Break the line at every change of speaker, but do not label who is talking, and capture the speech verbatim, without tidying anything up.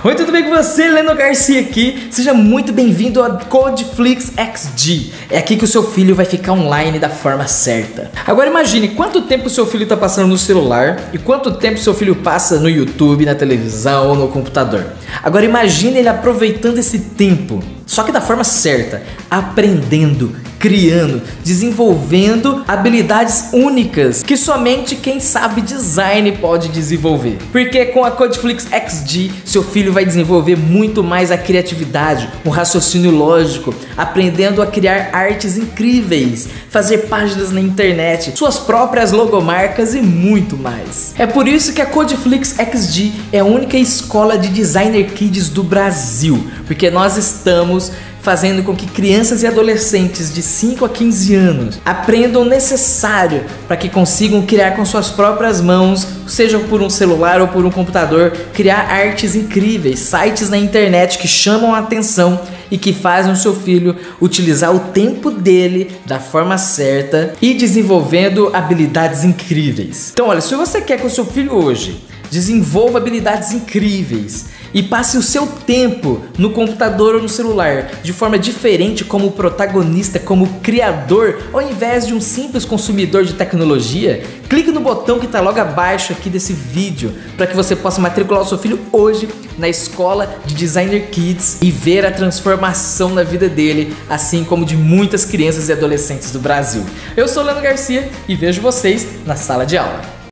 Oi, tudo bem com você? Leno Garcia aqui. Seja muito bem-vindo a Codeflix X G. É aqui que o seu filho vai ficar online da forma certa. Agora imagine quanto tempo o seu filho está passando no celular e quanto tempo seu filho passa no YouTube, na televisão ou no computador. Agora imagine ele aproveitando esse tempo, só que da forma certa, aprendendo, criando, desenvolvendo habilidades únicas que somente quem sabe design pode desenvolver. Porque com a Codeflix X G, seu filho vai desenvolver muito mais a criatividade, o raciocínio lógico, aprendendo a criar artes incríveis, fazer páginas na internet, suas próprias logomarcas e muito mais. É por isso que a Codeflix X G é a única escola de designer kids do Brasil, porque nós estamos fazendo com que crianças e adolescentes de cinco a quinze anos aprendam o necessário para que consigam criar com suas próprias mãos, seja por um celular ou por um computador, criar artes incríveis, sites na internet que chamam a atenção e que fazem o seu filho utilizar o tempo dele da forma certa e desenvolvendo habilidades incríveis. Então olha, se você quer que o seu filho hoje desenvolva habilidades incríveis e passe o seu tempo no computador ou no celular de forma diferente, como protagonista, como criador, ao invés de um simples consumidor de tecnologia, clique no botão que está logo abaixo aqui desse vídeo para que você possa matricular o seu filho hoje na escola de Designer Kids e ver a transformação na vida dele, assim como de muitas crianças e adolescentes do Brasil. Eu sou o Leno Garcia e vejo vocês na sala de aula.